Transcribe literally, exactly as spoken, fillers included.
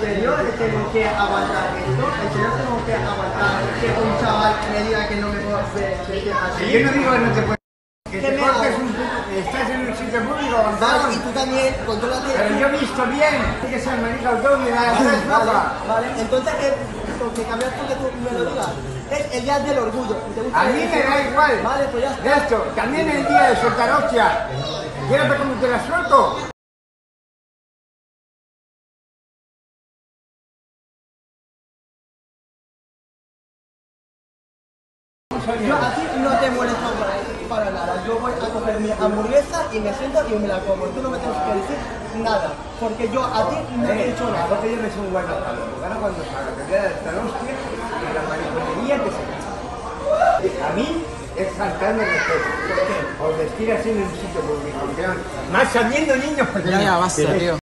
serio tengo que aguantar esto? ¿En serio tengo que aguantar que un chaval me diga que no me puedo vestir así? Yo no digo que no te puedes. Que ¿Qué te me cortes hago? un estás en un sitio público, Vale, Gonzalo. y tú también, contrólate. Pero yo he visto bien que ser marica autónomo y la Vale, es guapa. vale, entonces, ¿qué? Porque cambias tú que tú me lo digas. Es el día del orgullo. ¿Te gusta A mí el- me da igual. Vale, pues ya está. De esto, también el día de soltar hostia. ¿Quieres ver cómo te la suelto? Yo a ti no te molesto para, para nada. Yo voy a coger mi hamburguesa y me siento y me la como. Tú no me tienes que decir nada. Porque yo a ti no te he dicho nada. Porque yo me soy un guarda. Ahora cuando salga, te voy a dar esta hostia y la mariconería que se quita. A mí es faltarme respeto. ¿Por qué? Por vestir así en un sitio público. Más sabiendo niños pequeños. Ya, ya, basta, tío.